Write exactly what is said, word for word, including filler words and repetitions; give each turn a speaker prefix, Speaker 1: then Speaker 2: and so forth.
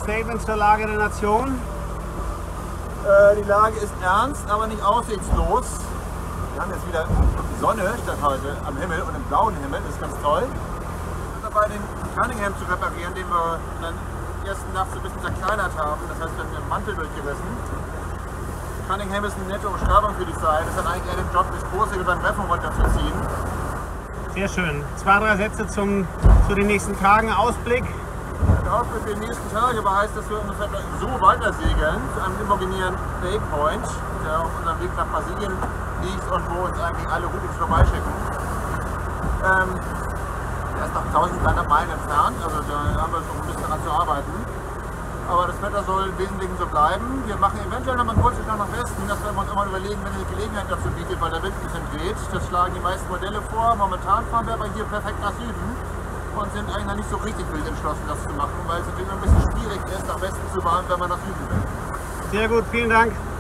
Speaker 1: Statement zur Lage der Nation?
Speaker 2: Äh, die Lage ist ernst, aber nicht aussichtslos. Wir haben jetzt wieder die Sonne statt heute am Himmel und im blauen Himmel, das ist ganz toll. Wir sind dabei, den Cunningham zu reparieren, den wir in der ersten Nacht so ein bisschen zerkleinert haben. Das heißt, wir haben den Mantel durchgerissen. Cunningham ist eine nette Umschreibung für die Zeit. Das hat eigentlich eher den Job, das große beim Reffen runterzuziehen.
Speaker 1: Sehr schön. Zwei, drei Sätze zum, zu den nächsten Tagen. Ausblick.
Speaker 2: Der Ausblick für die nächsten Tage aber heißt, dass wir ungefähr so weiter segeln zu einem imaginären Bay Point, der auf unserem Weg nach Brasilien liegt und wo uns eigentlich alle Routings vorbeischicken. Ähm, der ist noch eintausenddreihundert Meilen entfernt, also da haben wir noch ein bisschen dran zu arbeiten. Aber das Wetter soll im Wesentlichen so bleiben. Wir machen eventuell noch mal einen Kurzweg nach Westen, das werden wir uns immer überlegen, wenn die Gelegenheit dazu bietet, weil der Wind ein bisschen dreht. Das schlagen die meisten Modelle vor. Momentan fahren wir aber hier perfekt nach Süden und sind eigentlich noch nicht so richtig wild entschlossen, das zu machen, weil es natürlich ein bisschen schwierig ist, nach Westen zu fahren, wenn man nach Süden will.
Speaker 1: Sehr gut, vielen Dank.